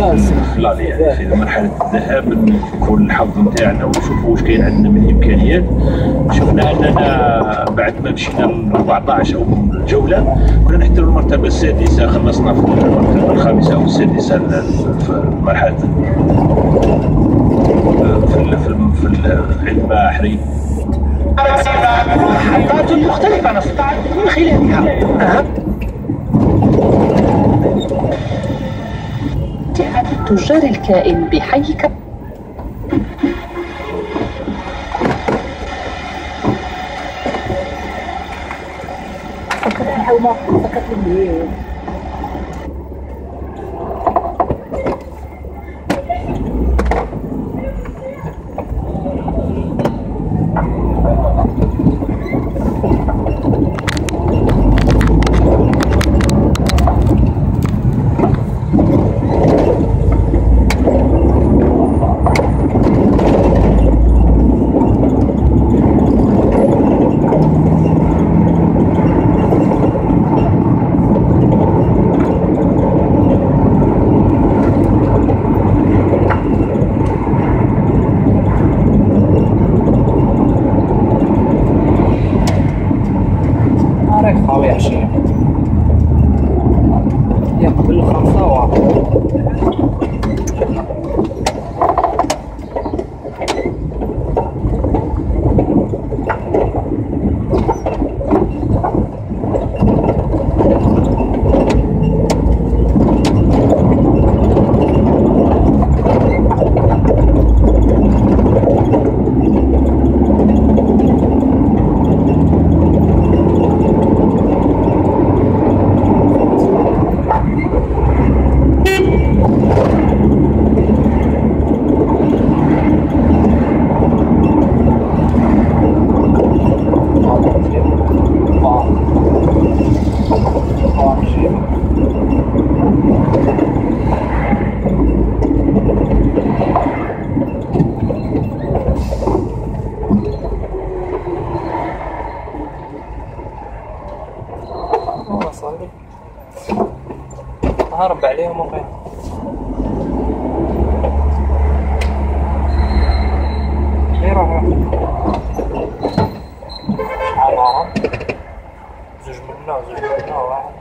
لا يعني في مرحله الذهاب نفكوا الحظ نتاعنا ونشوفوا واش كاين عندنا من امكانيات. شفنا اننا بعد ما مشينا ل 14 او الجوله كنا نحتلوا المرتبه السادسه، خلصنا في المرتبه الخامسه او السادسه في مرحله في العلم البحري. محطات مختلفة نستطيع من خلالها عدد تجار الكائن بحيك. هرب عليهم وقيل يروح شحال معاهم زوج منا واحد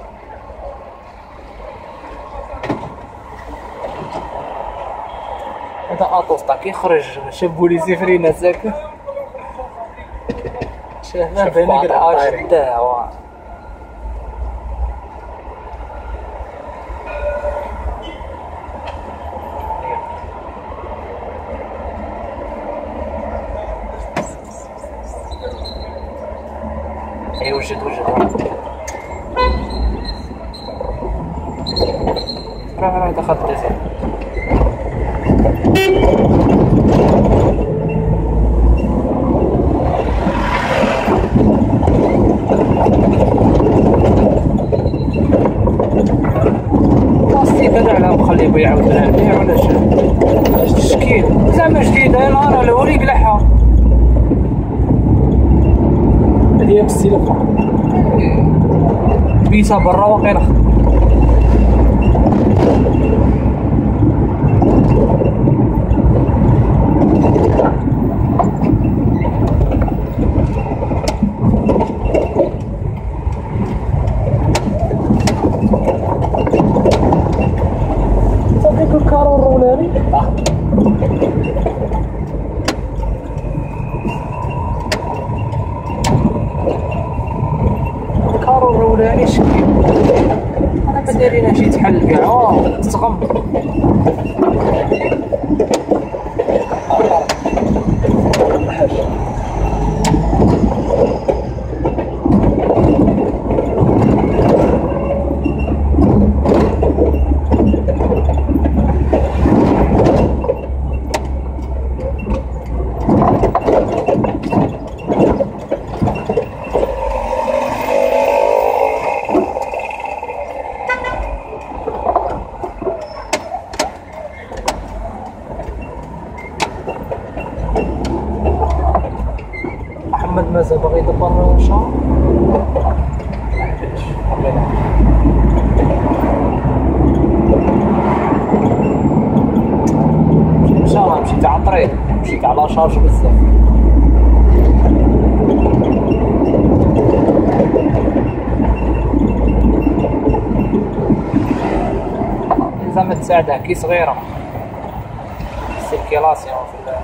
هذا اطوسطا كيخرج شاب بوليسي فرينا ساكن شافنا بينك العاش داه وجد راح دخلت الجزائر. بلاستيك هذا على مخليه يعاود لها البيع ولا تشكيل زعما جديده نهار الاول يقلعها هذه بالسيلفه بيسا برا وقيله صديق الكارو الرولاني الرولاني شكل انا بدالينا جيت حل كاع تسقم محمد مازال باغي يدبر شهر ما لا شارج بزاف. زعما تساعدها كي صغيرة سيركيلاسيون في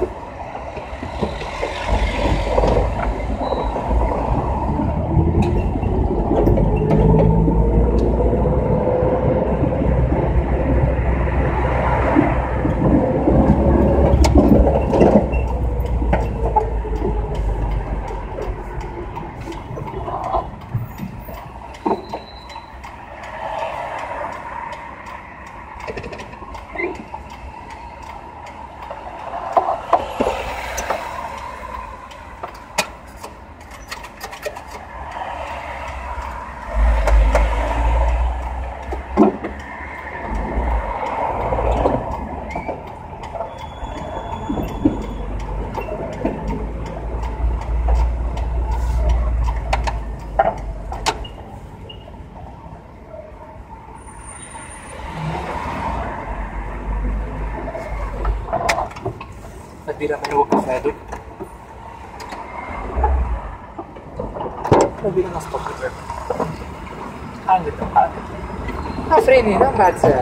نديرها من الوقف هادوك. نديرها نسطب الباب. حاجة عفريني هنا بعد ساعة.